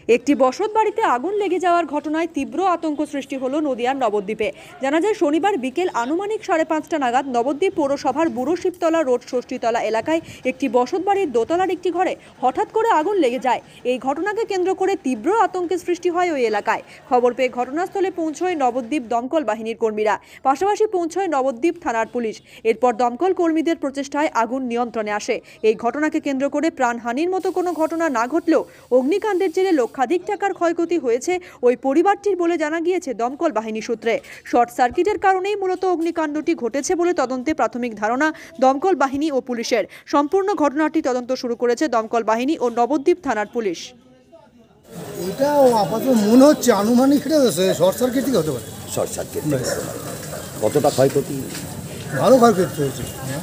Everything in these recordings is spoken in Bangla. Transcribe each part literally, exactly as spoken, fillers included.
একটি বসত বাড়িতে আগুন লেগে যাওয়ার ঘটনায় তীব্র আতঙ্ক সৃষ্টি হলো নদিয়ার নবদ্বীপে। জানা যায় শনিবার বিকেল আনুমানিক সাড়ে পাঁচটা নাগাদ নবদ্বীপ পৌরসভার বুড়ো শিবতলা রোড ষষ্ঠীতলা এলাকায় একটি বসত বাড়ির দোতলার একটি ঘরে হঠাৎ করে আগুন লেগে যায়। এই ঘটনাকে কেন্দ্র করে তীব্র আতঙ্কের সৃষ্টি হয় ওই এলাকায়। খবর পেয়ে ঘটনাস্থলে পৌঁছয় নবদ্বীপ দমকল বাহিনীর কর্মীরা, পাশাপাশি পৌঁছয় নবদ্বীপ থানার পুলিশ। এরপর দমকল কর্মীদের প্রচেষ্টায় আগুন নিয়ন্ত্রণে আসে। এই ঘটনাকে কেন্দ্র করে প্রাণহানির মতো কোনো ঘটনা না ঘটলেও অগ্নিকাণ্ডের জেরে লক্ষাধিক টাকার ক্ষয়ক্ষতি হয়েছে ওই পরিবারটির বলে জানা গিয়েছে দমকল বাহিনী সূত্রে। শর্ট সার্কিটের কারণেই মূলত অগ্নিকাণ্ডটি ঘটেছে বলে তদন্তে প্রাথমিক ধারণা দমকল বাহিনী ও পুলিশের। সম্পূর্ণ ঘটনাটি তদন্ত শুরু করেছে দমকল বাহিনী ও নবদ্বীপ থানার পুলিশ। এটা আপাতত মনে হচ্ছে আনুমানিক শর্ট সার্কিট থেকে হতে পারে। শর্ট সার্কিট কতটা ক্ষয়ক্ষতি? ভালো ক্ষয়ক্ষতি হয়েছে।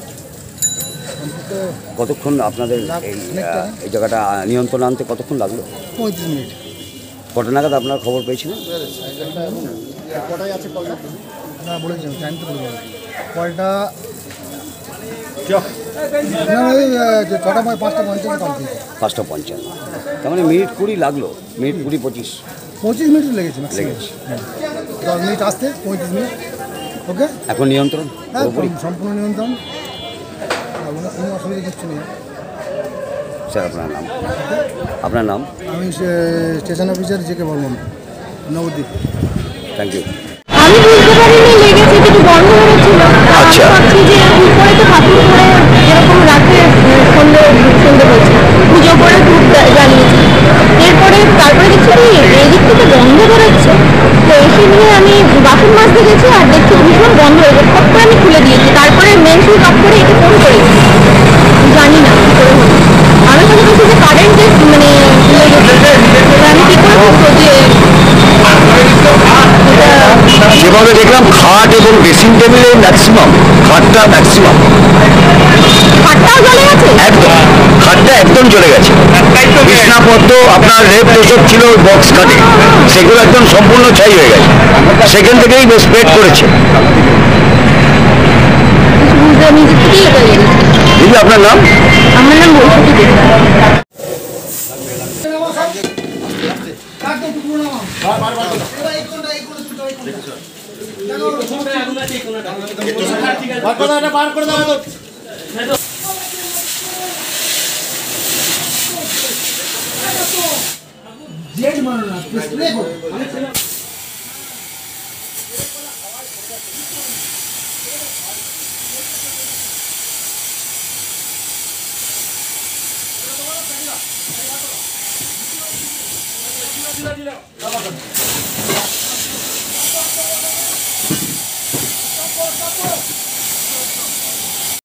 কতক্ষণ আপনাদের এই জায়গাটা নিয়ন্ত্রণ আনতে কতক্ষণ লাগলো? পঁয়ত্রিশ মিনিট। কটা নাগাদ আপনার খবর পেয়েছিলেন? কটায় আছে কলটা? না বলেছেন টাইম তো বলবো। কলটা না ওই ছটা পাঁচটা পঞ্চান্ন কমপ্লিট। পাঁচটা পঞ্চান্ন, তার মানে মিনিট কুড়ি লাগলো। মিনিট কুড়ি পঁচিশ পঁচিশ মিনিট লেগেছে লেগেছে দশ মিনিট আসতে পঁয়ত্রিশ মিনিট। ওকে, এখন নিয়ন্ত্রণ সম্পূর্ণ নিয়ন্ত্রণ, কোনো অসুবিধা কিছু নেই। স্যার আপনার নাম? আপনার নাম? আমি station officer J K Barman, Nabadwip. Thank you. আমি বুঝতে পারিনি লেগেছে, কিন্তু বন্ধ হয়েছিল। আচ্ছা, ভাবছি যে উপরে তো ঠাকুর করে এরকম রাতে সন্ধ্যে সন্ধ্যে হয়েছে, পুজো করে ধূপ জ্বালিয়েছি। এরপরে তারপরে দেখছি কি এদিক থেকে বন্ধ বেরোচ্ছে, তো এসে নিয়ে আমি বাসন মাজতে গেছি আর দেখছি ভীষণ বন্ধ হয়ে গেছে। ফট করে আমি খুলে দিয়েছি, তারপরে মেন সুইচ অফ করে একে ফোন করেছি, জানি না কী করে হলো। আমি মনে করছি যে কারেন্টে মানে লেগেছে, আমি কী করে বুঝবো যে যেভাবে দেখলাম খাট এবং ড্রেসিং টেবিলে ম্যাক্সিমাম, খাটটা ম্যাক্সিমাম খাটটাও জ্বলে গেছে, একদম খাটটা একদম চলে গেছে। বিছনাপত্র আপনার রেপ যেসব ছিল বক্স খাটে সেগুলো একদম সম্পূর্ণ ছাই হয়ে গেছে। সেখান থেকেই স্প্রেড করেছে। নিজের থেকেই হয়ে গেছে। দিদি আপনার নাম? আমার নাম বসতব। Gila, gila.